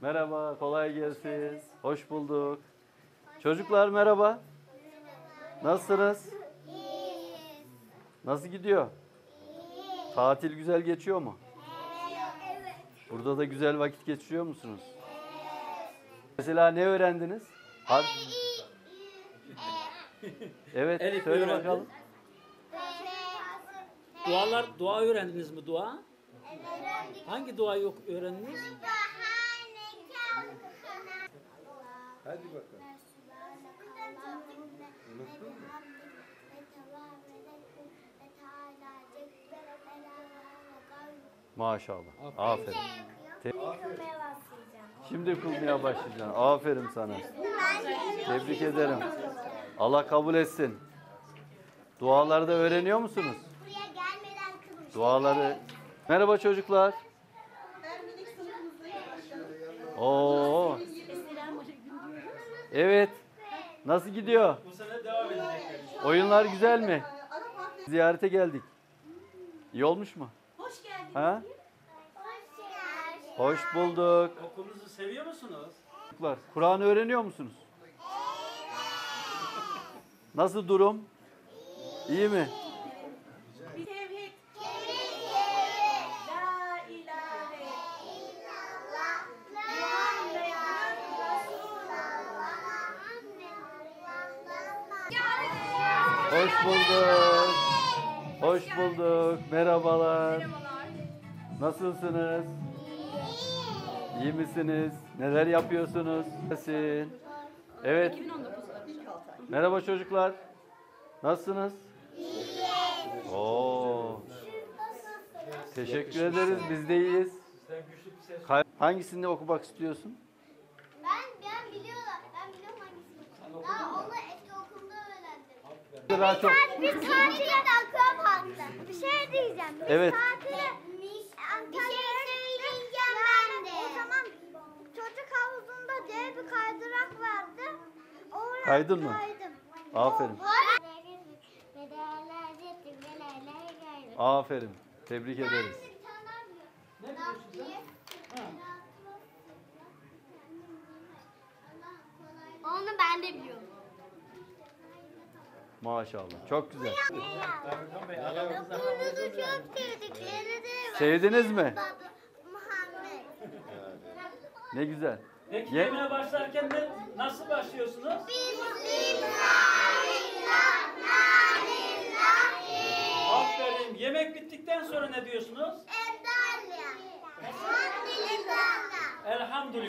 Merhaba, kolay gelsin. Hoş bulduk. Çocuklar merhaba. Nasılsınız? Nasıl gidiyor? Tatil güzel geçiyor mu? Burada da güzel vakit geçiriyor musunuz? Mesela ne öğrendiniz? Hadi. Evet, Elif söyle öğrendim. bakalım. Dua öğrendiniz mi dua? Hangi duayı öğrendiniz? Hadi bakalım. Unuttun mu? Maşallah. Aferin. Aferin. Şimdi kılmaya başlayacaksın. Aferin sana. Tebrik ederim. Allah kabul etsin. Duaları da öğreniyor musunuz? Duaları. Merhaba çocuklar. Oo. Evet. Nasıl gidiyor? Bu sene devam edecek. Oyunlar güzel mi? Ziyarete geldik. İyi olmuş mu? Hoş geldiniz. Ha? Hoş bulduk. Okulunuzu seviyor musunuz? Çocuklar, Kur'an öğreniyor musunuz? Nasıl durum? İyi mi? Bir tevhid. La ilahe illallah. Muhammedun Resulullah. Hoş bulduk. Hoş bulduk. Merhabalar. Nasılsınız? İyi misiniz? Neler yapıyorsunuz? Nasılsın? Evet. Merhaba çocuklar. Nasılsınız? Oo. Teşekkür ederiz. Biz de iyiyiz. Hangisini okumak istiyorsun? Ben biliyorum. Ben biliyorum hangisini. Daha onu eski okulda öğrendim. Daha çok. Biz tatile de aklıma baktı. Bir şey diyeceğim. Biz Evet. tatile bir şey söyleyeceğim ben de. O zaman çocuk havuzunda dev bir kaydırak vardı. Oraya Kaydın mı? kaydım. Aferin. Aferin. Tebrik ederiz. Ne biliyorsun sen? Onu ben de biliyorum. Maşallah. Çok güzel. Erkan Bey aranızda Okulumuzu çok sevdikleri de var. Sevdiniz mi? Muhammed. Ne güzel. Peki Ye- yemeğe başlarken nasıl başlıyorsunuz? Aferin. Yemek bittikten sonra ne diyorsunuz? Elhamdülillah. Elhamdülillah.